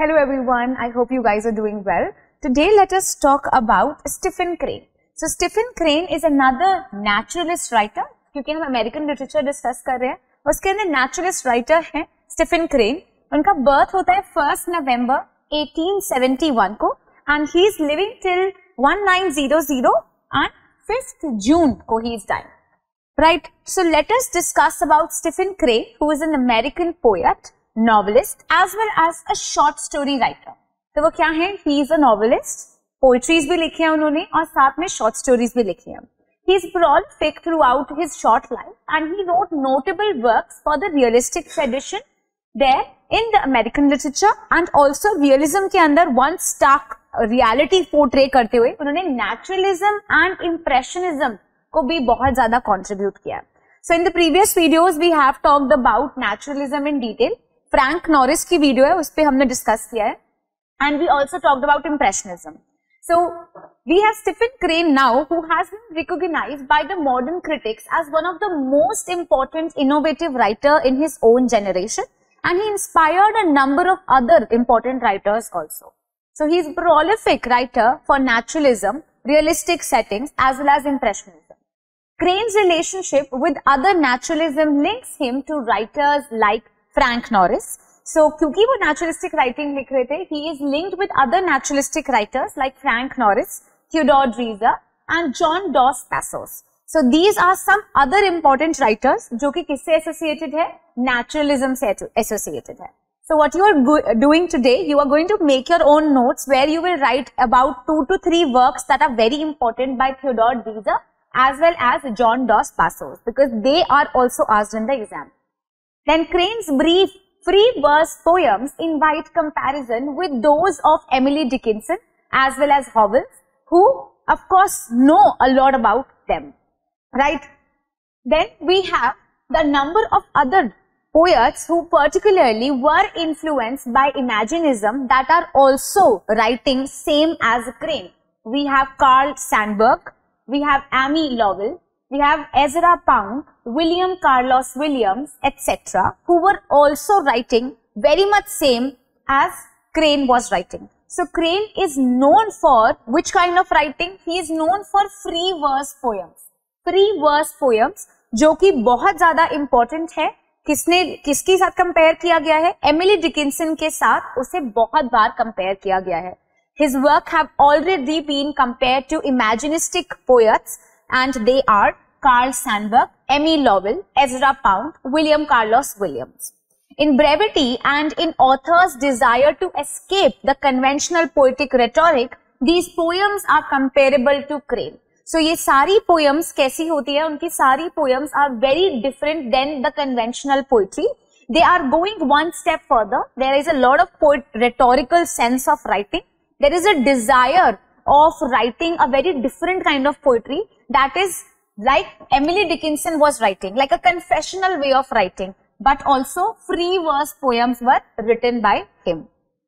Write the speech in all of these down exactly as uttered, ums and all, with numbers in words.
Hello everyone, I hope you guys are doing well. Today let us talk about Stephen Crane. So Stephen Crane is another naturalist writer, क्योंकि हम American literature discuss कर रहे हैं, उसके अंदर naturalist writer हैं Stephen Crane. उनका birth होता है first November eighteen seventy-one को and he is living till nineteen hundred and fifth June को he is dying. Right, so let us discuss about Stephen Crane, who is an American poet, novelist as well as a short story writer. तो वो क्या है? He is a novelist, poetries भी लिखी हैं उन्होंने और साथ में short stories भी लिखी हैं. He is prolific throughout his short life and he wrote notable works for the realistic tradition there in the American literature and also realism के अंदर one stark reality portray करते हुए उन्होंने naturalism and impressionism को भी बहुत ज्यादा contribute किया. So in the previous videos we have talked about naturalism in detail. Frank Norris की वीडियो है, उस पे हमने डिस्कस किया है. And we also talked about impressionism. So we have Stephen Crane now who has been recognised by the modern critics as one of the most important innovative writer in his own generation and he inspired a number of other important writers also. So he is prolific writer for naturalism, realistic settings as well as impressionism. Crane's relationship with other naturalism links him to writers like Frank Norris. So, क्योंकि वो naturalistic writing लिख रहे थे, he is linked with other naturalistic writers like Frank Norris, Theodore Dreiser and John Dos Passos. So, these are some other important writers जो कि किससे associated है? Naturalism से associated है. So, what you are doing today, you are going to make your own notes where you will write about two to three works that are very important by Theodore Dreiser as well as John Dos Passos because they are also asked in the exam. Then Crane's brief free verse poems invite comparison with those of Emily Dickinson as well as Howells, who of course know a lot about them, right? Then we have the number of other poets who particularly were influenced by Imaginism that are also writing same as Crane. We have Carl Sandburg, we have Amy Lowell, we have Ezra Pound, William Carlos Williams, et cetera, who were also writing very much same as Crane was writing. So Crane is known for which kind of writing? He is known for free verse poems. Free verse poems, जो कि बहुत ज्यादा important है. किसने किसके साथ compare किया गया है? एमिली डिकिंसन के साथ उसे बहुत बार कंपेयर किया गया है. His work have already been compared to imaginistic poets and they are Carl Sandburg, Amy Lowell, Ezra Pound, William Carlos Williams. In brevity and in author's desire to escape the conventional poetic rhetoric, these poems are comparable to Crane. So ये सारी poems कैसी होती है? उनकी सारी poems are very different than the conventional poetry. They are going one step further. There is a lot of poet rhetorical sense of writing. There is a desire of writing a very different kind of poetry that is like Emily Dickinson was writing, like a confessional way of writing, but also free verse poems were written by him.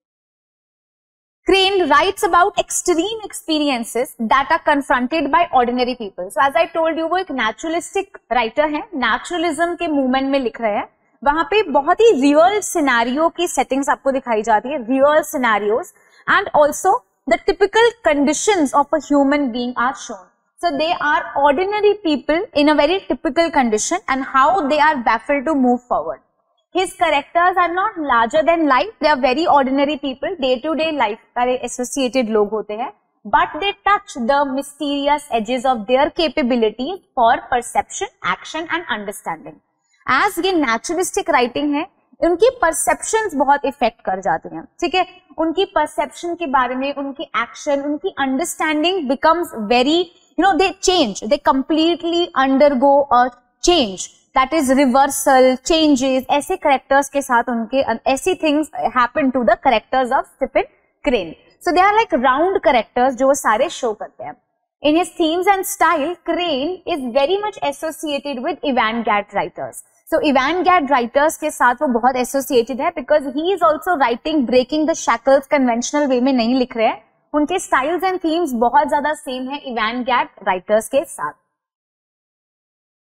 Crane writes about extreme experiences that are confronted by ordinary people. So as I told you, वो एक naturalistic writer है, naturalism के movement में लिख रहे हैं. वहाँ पे बहुत ही real scenario की settings आपको दिखाई जाती है, real scenarios, and also the typical conditions of a human being are shown. So they are ordinary people in a very typical condition and how they are baffled to move forward. His characters are not larger than life. They are very ordinary people, day to day life का associated लोग होते हैं, but they touch the mysterious edges of their capabilities for perception, action and understanding. As ये naturalistic writing है, उनकी perceptions बहुत effect कर जाती हैं, ठीक है? उनकी perception के बारे में, उनकी action, उनकी understanding becomes very, you know, they change, they completely undergo a change, that is reversal, changes, ऐसे characters के साथ उनके ऐसी things happen to the characters of Stephen Crane. So they are like round characters जो वो सारे show करते हैं. In his themes and style, Crane is very much associated with avant-garde writers. So avant-garde writers के साथ वो बहुत associated है because he is also writing breaking the shackles conventional way में नहीं लिख रहे हैं. उनके styles and themes बहुत ज्यादा same है avant-garde writers के साथ.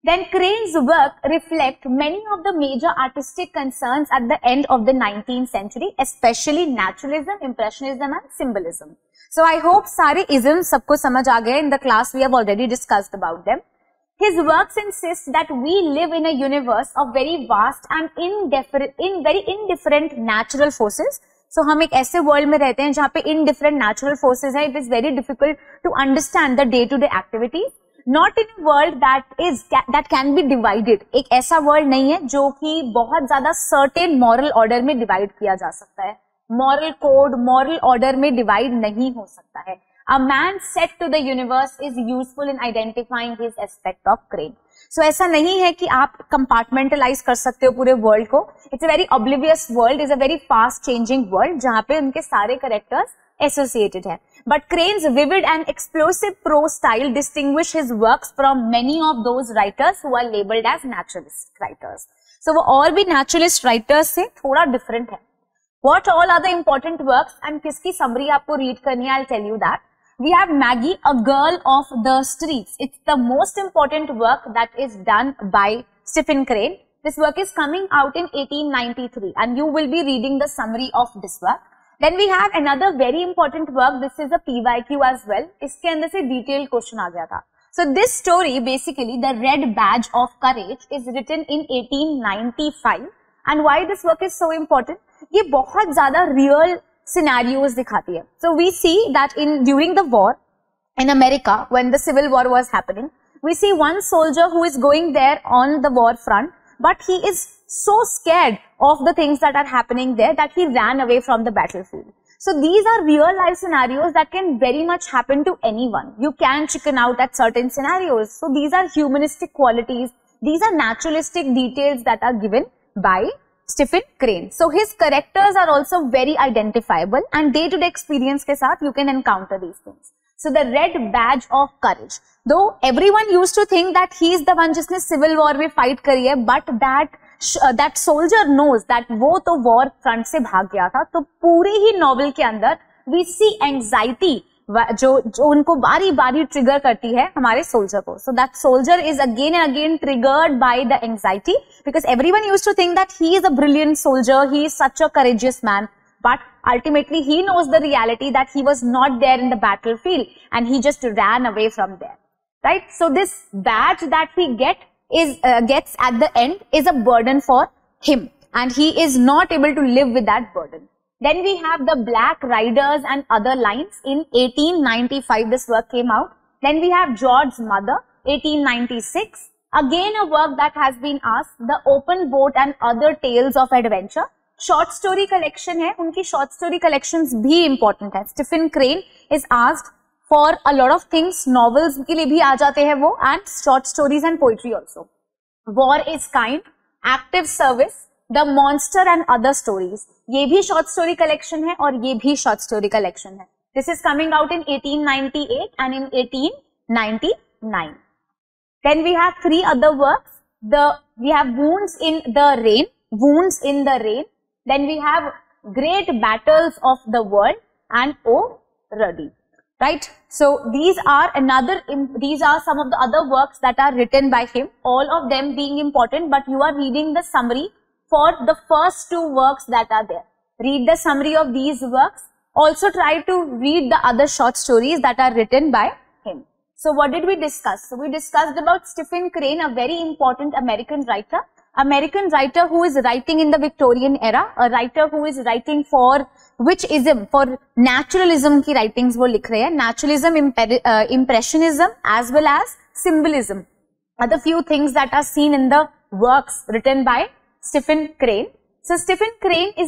Then Crane's work reflect many of the major artistic concerns at the end of the nineteenth century, especially naturalism, impressionism and symbolism. So I hope सारे isms सबको समझ आ गए. In the class we have already discussed about them. His works insist that we live in a universe of very vast and indifferent, in very indifferent natural forces. So हम एक ऐसे world में रहते हैं जहाँ पे indifferent natural forces हैं. It is very difficult to understand the day-to-day activities. Not in a world that is that can be divided. एक ऐसा वर्ल्ड नहीं है जो कि बहुत ज्यादा certain moral order में डिवाइड किया जा सकता है. Moral code, moral order में डिवाइड नहीं हो सकता है. A man set to the universe is useful in identifying his aspect of Crane. So ऐसा नहीं है कि आप compartmentalize कर सकते हो पूरे वर्ल्ड को. It's a very oblivious world, is a very fast changing world जहाँ पे उनके सारे characters associated है. But Crane's vivid and explosive prose style distinguish his works from many of those writers who are labeled as naturalist writers. So वो और भी naturalist writers से थोड़ा different है. What all are the important works and किसकी summary आपको read करनी है? I'll tell you that. We have Maggie, A Girl of the Streets. It's the most important work that is done by Stephen Crane. This work is coming out in eighteen ninety-three and you will be reading the summary of this work. Then we have another very important work. This is a P Y Q as well. इसके अंदर से detailed question आ गया था. So this story basically, The Red Badge of Courage, is written in eighteen ninety-five. And why this work is so important? ये बहुत ज़्यादा real scenarios दिखाती है. So we see that in during the war in America, when the Civil War was happening, we see one soldier who is going there on the war front, but he is so scared of the things that are happening there that he ran away from the battlefield. So these are real life scenarios that can very much happen to anyone. You can chicken out at certain scenarios. So these are humanistic qualities. These are naturalistic details that are given by Stephen Crane. So his characters are also very identifiable and day-to-day experience के साथ you can encounter these things. So the Red Badge of Courage. Though everyone used to think that he is the one जिसने Civil War में fight करी है, but that Uh, that soldier knows that वो तो war front से भाग गया था. तो पूरी ही novel के अंदर we see anxiety जो जो उनको बारी बारी trigger करती है हमारे soldier को. So that soldier is again and again triggered by the anxiety because everyone used to think that he is a brilliant soldier, he is such a courageous man, but ultimately he knows the reality that he was not there in the battlefield and he just ran away from there, right? So this badge that we get is uh, gets at the end is a burden for him and he is not able to live with that burden. Then we have the Black Riders and Other Lines. In eighteen ninety-five this work came out. Then we have George's Mother, eighteen ninety-six. Again a work that has been asked, The Open Boat and Other Tales of Adventure. Short story collection है, उनकी short story collections भी important है. Stephen Crane is asked for a lot of things, novels के लिए भी आ जाते हैं वो, and short stories and poetry also. War is Kind, Active Service, The Monster and Other Stories. ये भी short story collection है और ये भी short story collection है. This is coming out in eighteen ninety-eight and in eighteen ninety-nine. Then we have three other works. The we have Wounds in the Rain, Wounds in the Rain. Then we have Great Battles of the World and O Ruddy. Right, so these are another these are some of the other works that are written by him, all of them being important, but you are reading the summary for the first two works that are there. Read the summary of these works. Also try to read the other short stories that are written by him. So what did we discuss? So we discussed about Stephen Crane, a very important American writer. American writer who is writing in the Victorian era, a writer who is writing for which ism, for naturalism की writings वो लिख रहे हैं, naturalism, uh, impressionism as well as symbolism are the few things that are seen in the works written by Stephen Crane. So Stephen Crane is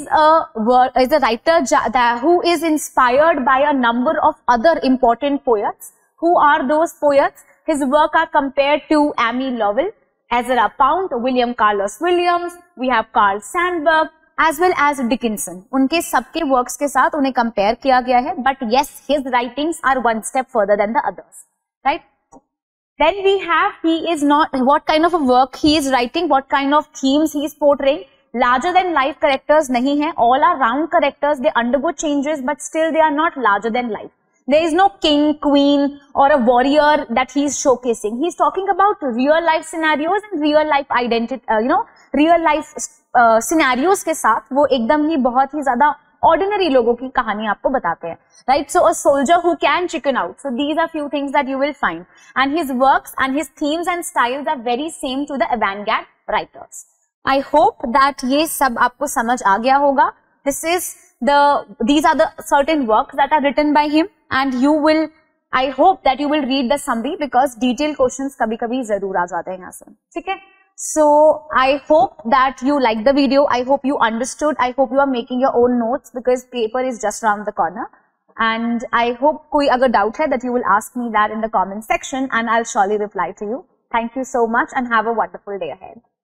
a is a writer who is inspired by a number of other important poets. Who are those poets? His work are compared to Amy Lowell, Ezra Pound, William Carlos Williams, we have Carl Sandburg, as well as Dickinson. उनके सबके works के साथ उन्हें compare किया गया है, but yes, his writings are one step further than the others, right? Then we have, he is not, what kind of a work he is writing, what kind of themes he is portraying. Larger than life characters नहीं है, all are round characters, they undergo changes, but still they are not larger than life. There is no king, queen, or a warrior that he is showcasing. He is talking about real life scenarios and real life identity, uh, you know, real life uh, scenarios के साथ वो एकदम ही बहुत ही ज़्यादा ordinary लोगों की कहानी आपको बताते हैं, right? So a soldier who can chicken out. So these are few things that you will find, and his works and his themes and styles are very same to the avant-garde writers. I hope that ये सब आपको समझ आ गया होगा. This is the these are the certain works that are written by him, and you will I hope that you will read the summary because detailed questions कभी कभी जरूर आ जाते हैं यहाँ से, ठीक है? So I hope that you liked the video. I hope you understood. I hope you are making your own notes because paper is just around the corner. And I hope कोई अगर doubt है that you will ask me that in the comment section and I'll surely reply to you. Thank you so much and have a wonderful day ahead.